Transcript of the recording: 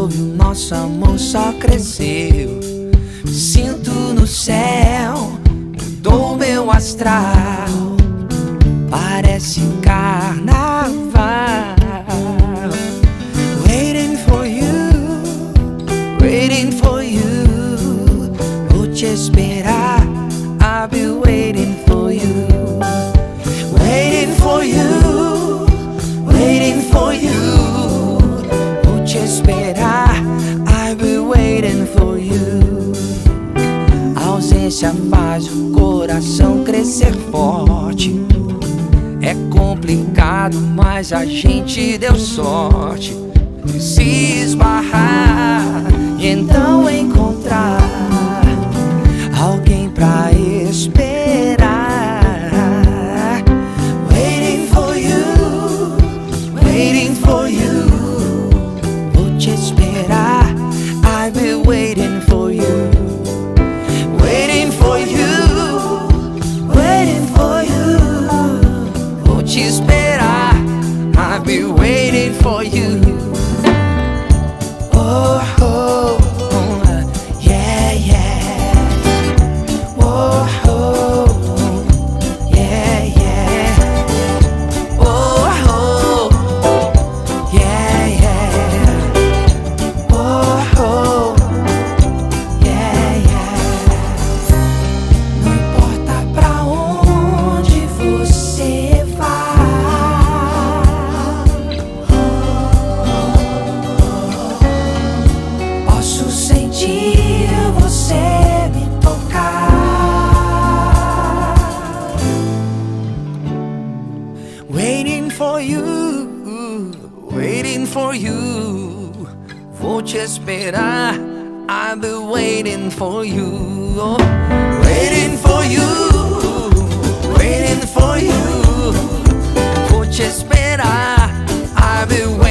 passou e o nosso amor só cresceu. Me sinto no céu, mudou meu astral, parece carnaval. Waiting for you, vou te esperar. I'll be waiting for you. Waiting for you, vou te esperar. I'll be waiting for you. A ausência faz o coração crescer forte. É complicado, mas a gente deu sorte de se esbarrar e então encontrar alguém pra esperar. Waiting for you, vou te esperar. I'll be waiting for you. Waiting for you, vou te esperar. I'll be waiting for you. Oh, oh, oh, yeah, yeah. Oh, oh, yeah, yeah. Oh, oh, yeah, yeah. Oh, oh, yeah, yeah. Não importa pra onde você vai, posso sentir você me tocar. Waiting for you, vou te esperar. I'll be waiting for you. Oh, waiting for you, vou te esperar. I'll be